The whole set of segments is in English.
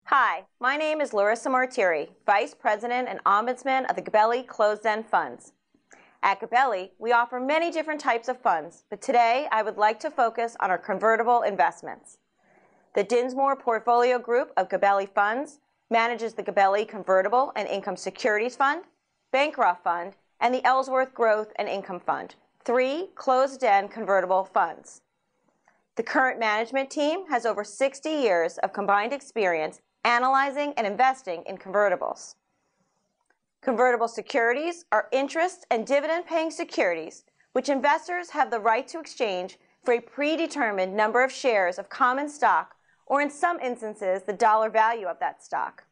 Hi, my name is Laurissa Martire, Vice President and Ombudsman of the Gabelli Closed-End Funds. At Gabelli, we offer many different types of funds, but today I would like to focus on our convertible investments. The Dinsmore portfolio group of Gabelli funds manages the Gabelli Convertible and Income Securities Fund, Bancroft Fund, and the Ellsworth Growth and Income Fund, 3 closed-end convertible funds. The current management team has over 60 years of combined experience analyzing and investing in convertibles. Convertible securities are interest and dividend-paying securities which investors have the right to exchange for a predetermined number of shares of common stock, or in some instances, the dollar value of that stock.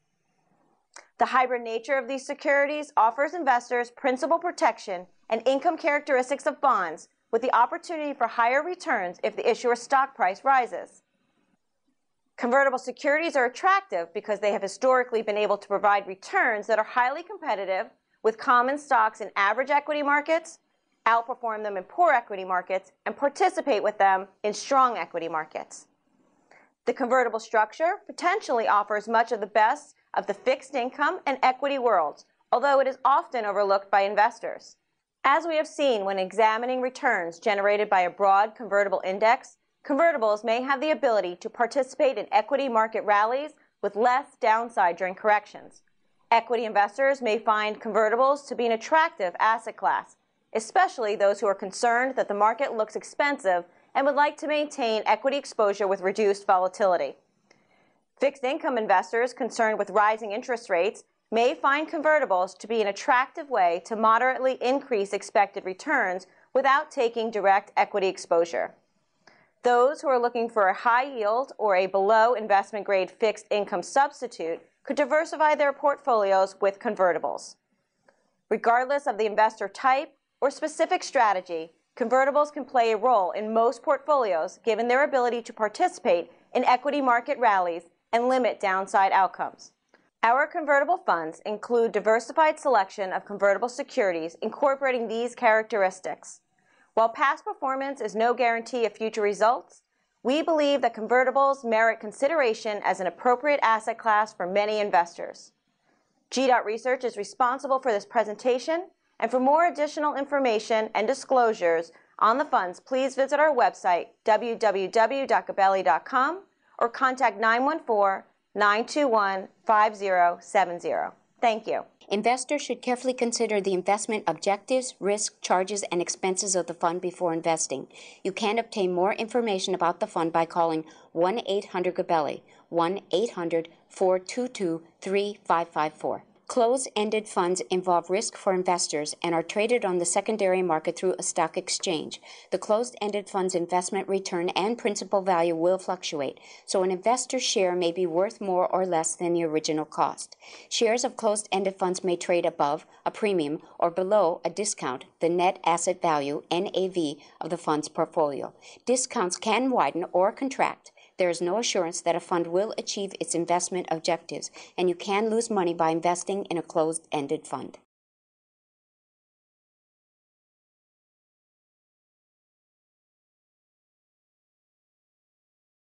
The hybrid nature of these securities offers investors principal protection and income characteristics of bonds, with the opportunity for higher returns if the issuer's stock price rises. Convertible securities are attractive because they have historically been able to provide returns that are highly competitive with common stocks in average equity markets, outperform them in poor equity markets, and participate with them in strong equity markets. The convertible structure potentially offers much of the best of the fixed income and equity worlds, although it is often overlooked by investors. As we have seen when examining returns generated by a broad convertible index, convertibles may have the ability to participate in equity market rallies with less downside during corrections. Equity investors may find convertibles to be an attractive asset class, especially those who are concerned that the market looks expensive and would like to maintain equity exposure with reduced volatility. Fixed income investors concerned with rising interest rates may find convertibles to be an attractive way to moderately increase expected returns without taking direct equity exposure. Those who are looking for a high yield or a below investment grade fixed income substitute could diversify their portfolios with convertibles. Regardless of the investor type or specific strategy, convertibles can play a role in most portfolios given their ability to participate in equity market rallies and limit downside outcomes. Our convertible funds include diversified selection of convertible securities incorporating these characteristics. While past performance is no guarantee of future results, we believe that convertibles merit consideration as an appropriate asset class for many investors. GDOT Research is responsible for this presentation, and for more additional information and disclosures on the funds, please visit our website, www.gabelli.com, or contact 914-921-5070. Thank you. Investors should carefully consider the investment objectives, risk, charges, and expenses of the fund before investing. You can obtain more information about the fund by calling 1-800-GABELLI, 1-800-422-3554. Closed-ended funds involve risk for investors and are traded on the secondary market through a stock exchange. The closed-ended fund's investment return and principal value will fluctuate, so an investor's share may be worth more or less than the original cost. Shares of closed-ended funds may trade above a premium or below a discount, the net asset value, NAV, of the fund's portfolio. Discounts can widen or contract. There is no assurance that a fund will achieve its investment objectives, and you can lose money by investing in a closed-ended fund.